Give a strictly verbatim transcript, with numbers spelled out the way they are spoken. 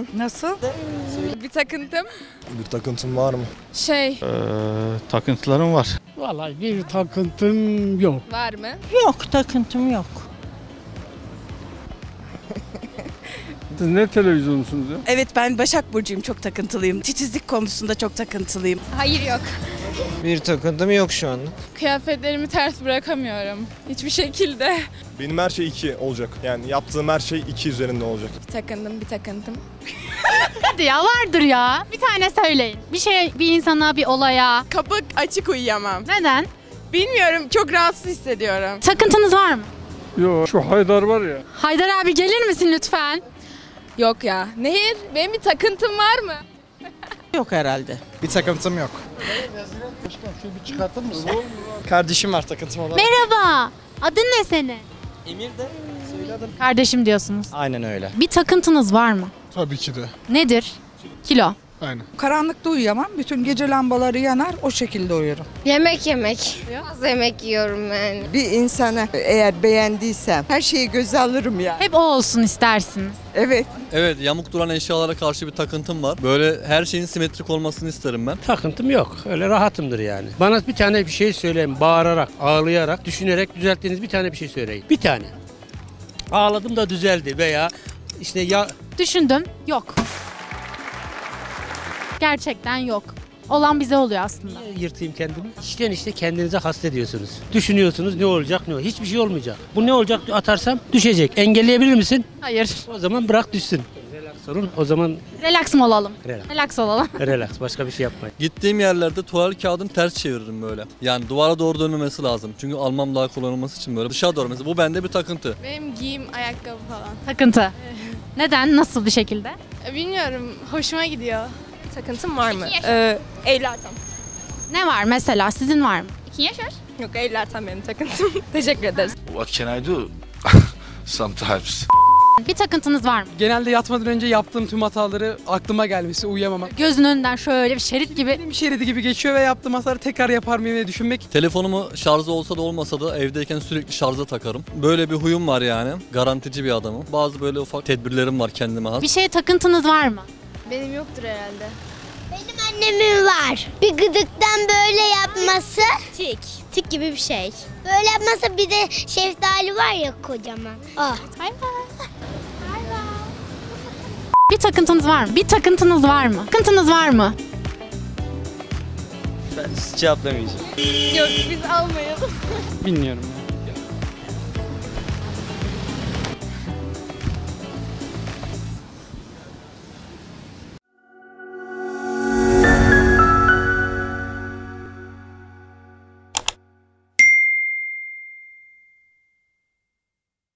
Nasıl? Bir takıntım. Bir takıntın var mı? Şey. Ee, takıntılarım var. Vallahi bir takıntım yok. Var mı? Yok, takıntım yok. Siz ne televizyonsunuz ya? Evet, ben Başak Burcu'yum, çok takıntılıyım. Titizlik konusunda çok takıntılıyım. Hayır yok. Bir takıntım yok şu anda. Kıyafetlerimi ters bırakamıyorum. Hiçbir şekilde. Benim her şey iki olacak. Yani yaptığım her şey iki üzerinde olacak. Bir takındım, bir takıntım. Hadi ya, vardır ya. Bir tane söyleyin. Bir şey, bir insana, bir olaya. Kapı açık uyuyamam. Neden? Bilmiyorum, çok rahatsız hissediyorum. Takıntınız var mı? Yok. Şu Haydar var ya. Haydar abi gelir misin lütfen? Yok ya. Nehir, benim bir takıntım var mı? Yok herhalde. Bir takıntım yok. Kardeşim var takıntım olan. Merhaba. Adın ne senin? Emir de. Kardeşim diyorsunuz. Aynen öyle. Bir takıntınız var mı? Tabii ki de. Nedir? Kilo. Aynen. Karanlıkta uyuyamam. Bütün gece lambaları yanar, o şekilde uyurum. Yemek yemek. Az yemek yiyorum yani. Bir insanı eğer beğendiysem her şeyi göze alırım ya. Hep o olsun istersiniz. Evet. Evet, yamuk duran eşyalara karşı bir takıntım var. Böyle her şeyin simetrik olmasını isterim ben. Takıntım yok. Öyle rahatımdır yani. Bana bir tane bir şey söyleyin. Bağırarak, ağlayarak, düşünerek düzelttiğiniz bir tane bir şey söyleyin. Bir tane. Ağladım da düzeldi veya işte ya... Düşündüm. Yok. Gerçekten yok. Olan bize oluyor aslında. Yırtayım kendimi. İşten işte kendinize hastediyorsunuz. Düşünüyorsunuz ne olacak ne olacak. Hiçbir şey olmayacak. Bu ne olacak atarsam düşecek. Engelleyebilir misin? Hayır. O zaman bırak düşsün. Relax sorun. O zaman Relax mı olalım? relax. Relax olalım. Relax. Başka bir şey yapmayın. Gittiğim yerlerde tuvalet kağıdını ters çeviririm böyle. Yani duvara doğru dönmemesi lazım. Çünkü almam daha kolay olması için böyle dışarı doğru mesela. Bu bende bir takıntı. Benim giyim, ayakkabı falan. Takıntı. Neden? Nasıl bir şekilde? Bilmiyorum, hoşuma gidiyor. Takıntım var mı? Peki, Ee, eğlertem. Ne var mesela? Sizin var mı? İki yaşar. Yok, eğlertem benim takıntım. Teşekkür ederiz. What can I do? Sometimes. Bir takıntınız var mı? Genelde yatmadan önce yaptığım tüm hataları aklıma gelmesi, uyuyamamak. Gözün önünden şöyle bir şerit gibi. Benim şeridi gibi geçiyor ve yaptığım hataları tekrar yapar mıyım diye düşünmek. Telefonumu şarjı olsa da olmasa da evdeyken sürekli şarja takarım. Böyle bir huyum var yani. Garantici bir adamım. Bazı böyle ufak tedbirlerim var kendime has. Bir şeye takıntınız var mı? Benim yoktur herhalde. Benim annemin var. Bir gıdıktan böyle yapması. Tik. Tik gibi bir şey. Böyle yapması, bir de şeftali var ya kocaman. Oh. Bay bay. Bir takıntınız var mı? Bir takıntınız var mı? Takıntınız var mı? Ben cevaplamayacağım. Yok, biz almayalım. Bilmiyorum ya.